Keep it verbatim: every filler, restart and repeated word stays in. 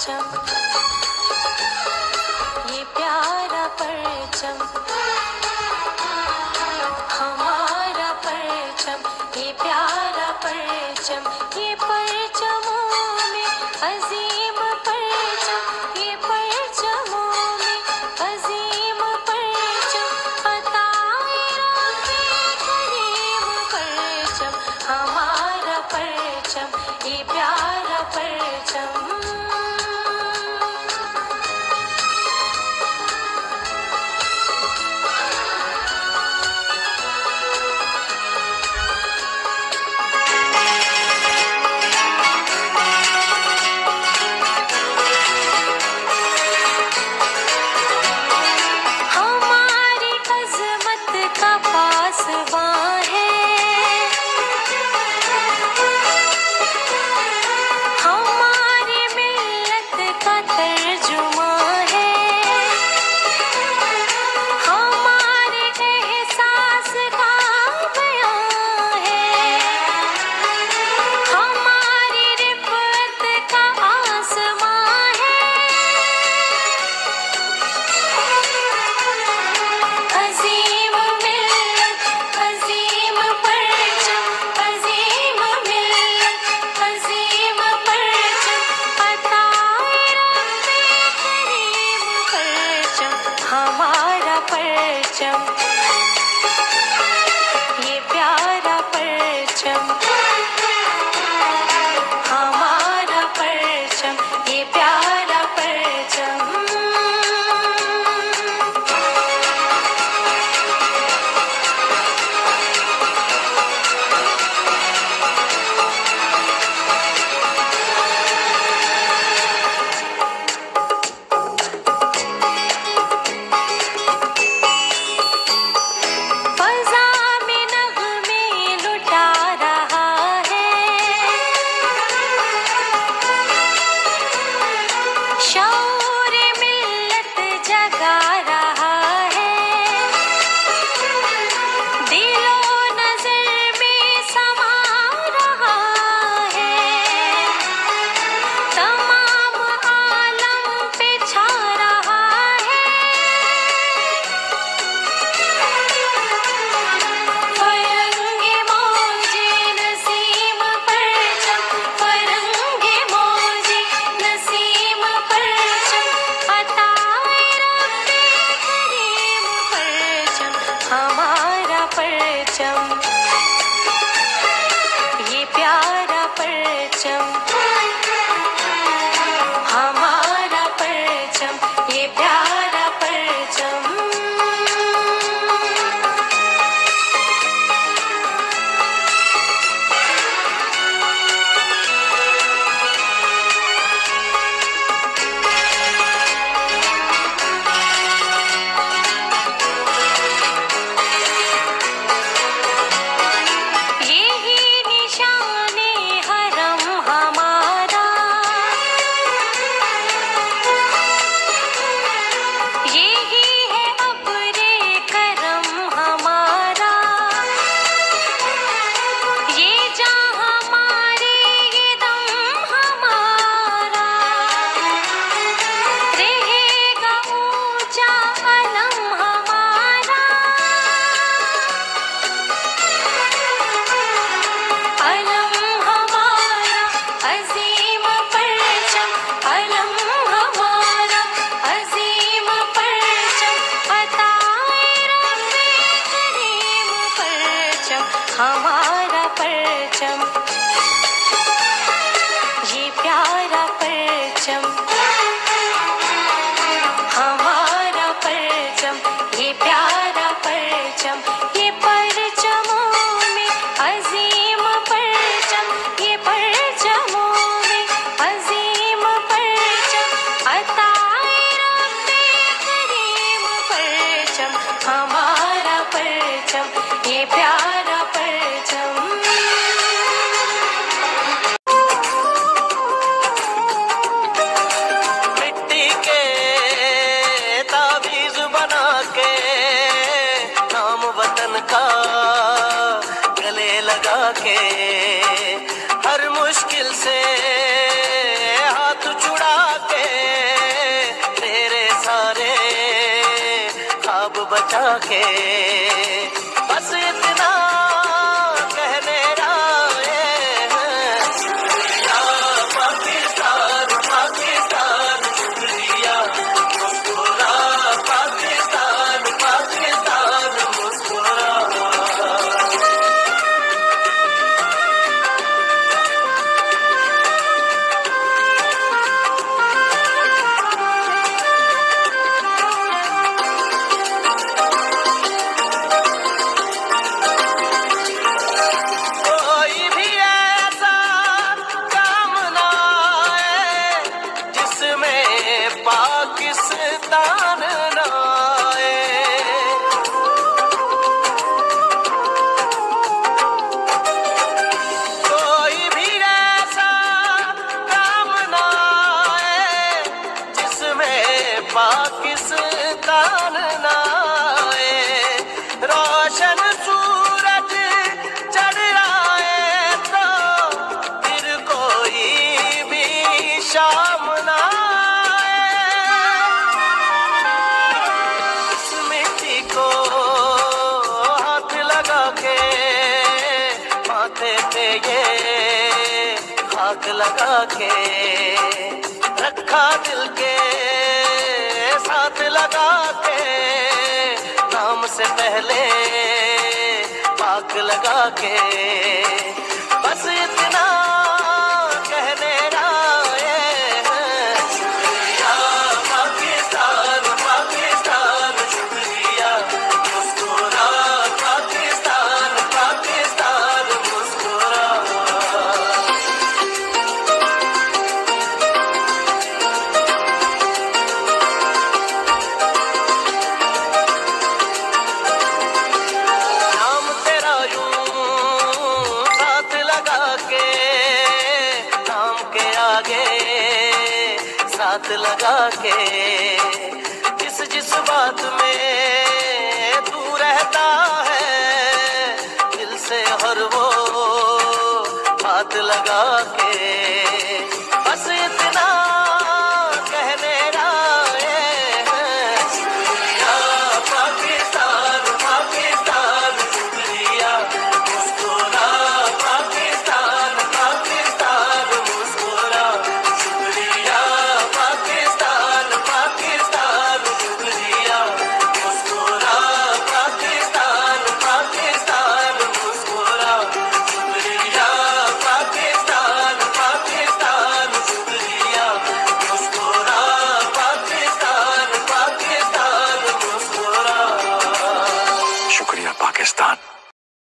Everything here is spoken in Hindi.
परचम, ये प्यारा परचम, हमारा परचम, ये प्यारा परचम, ये परचमों में अजीम परचम, ये परचमों में अजीम परचम, अताए रब्बे करीम परचम, हमारा परचम, ये प्यारा परचम। हमारा परचम, ये प्यारा परचम, हमारा परचम, ये प्यारा परचम। हमारा परचम, ये प्यारा परचम, हमारा परचम, ये प्यारा परचम। हमारा परचम, ये प्यारा परचम, हमारा परचम, ये प्यारा परचम, ये परचमों में अजीम परचम, ये परचमों में लगा के, बस इतना कहने आए हैं। शुक्रिया पाकिस्तान, पाकिस्तान शुक्रिया, मुस्कुरा पाकिस्तान, पाकिस्तान मुस्कुरा। कोई भी ऐसा काम ना आए जिसमें पाकिस्तान ना आए। कोई भी ऐसा काम ना आए जिसमें पाकिस्तान ना आए। रोशन सूरज चढ़ आए तो फिर कोई भी शाम ना आए। इस मिट्टी को हाथ लगा के, माथे पे ये खाक लगा के, रखा दिल के साथ लगा के, नाम से पहले पाक लगा के, बस इतना कहने आए हैं। शुक्रिया पाकिस्तान, पाकिस्तान शुक्रिया, मुस्कुरा पाकिस्तान, पाकिस्तान मुस्कुरा। नाम तेरा यूं साथ लगा के, नाम के आगे साथ लगा के, जिस जिस बात में तू रहता है, दिल से हर वो बात लगा के,